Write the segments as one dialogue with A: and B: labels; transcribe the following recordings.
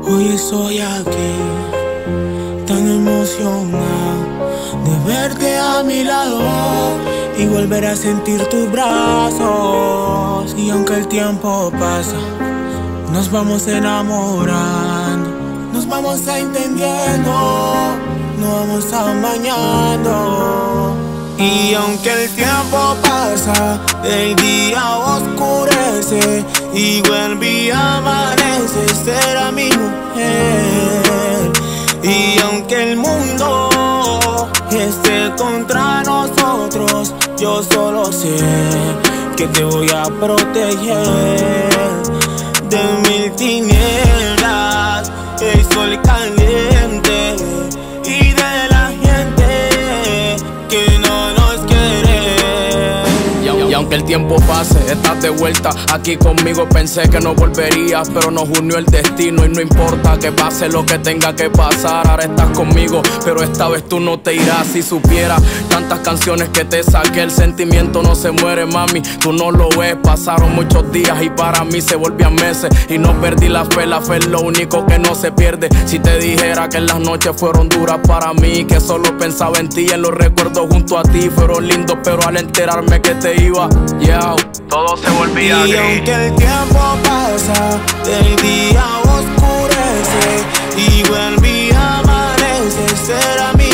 A: Hoy estoy aquí, tan emocionado de verte a mi lado y volver a sentir tus brazos. Y aunque el tiempo pasa, nos vamos enamorando, nos vamos entendiendo, nos vamos amañando. Y aunque el tiempo pasa, el día oscurece y vuelve y amanece, será mi mujer. Y aunque el mundo esté contra nosotros, yo solo sé que te voy a proteger de mil tinieblas, el sol caliente y de la gente que no nos quiere.
B: Y aunque el tiempo pase, estás de vuelta aquí conmigo. Pensé que no volverías, pero nos unió el destino. Y no importa que pase lo que tenga que pasar, ahora estás conmigo, pero esta vez tú no te irás. Si supieras tantas canciones que te saqué, el sentimiento no se muere, mami, tú no lo ves. Pasaron muchos días y para mí se volvían meses, y no perdí la fe es lo único que no se pierde. Si te dijera que las noches fueron duras para mí, que solo pensaba en ti, en los recuerdos junto a ti fueron lindos, pero al enterarme que te iba, yeah, todo se volvía gris.
A: Y aunque el tiempo pasa, el día oscurece y vuelve y amanece, será mi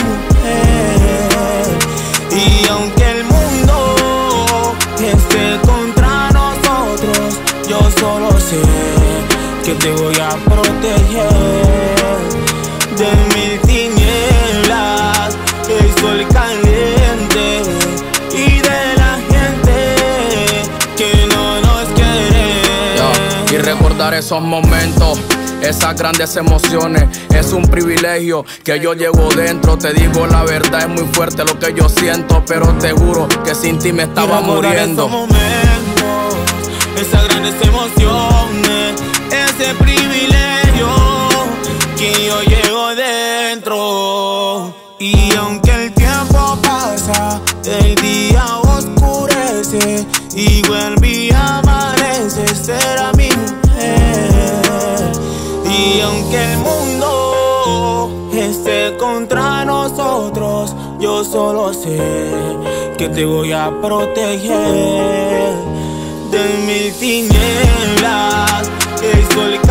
A: mujer. Y aunque el mundo esté contra nosotros, yo solo sé que te voy a proteger de mil tinieblas, el sol caliente y de la gente que no nos quiere.
B: Y recordar esos momentos, esas grandes emociones, es un privilegio que yo llevo dentro. Te digo la verdad, es muy fuerte lo que yo siento, pero te juro que sin ti me estaba muriendo.
A: Esos momentos, esas grandes emociones, ese privilegio que yo llevo dentro. Y aunque el tiempo pasa, el día oscurece y vuelve y amanece, será mi mujer. Y aunque el mundo esté contra nosotros, yo solo sé que te voy a proteger de mil tinieblas, el sol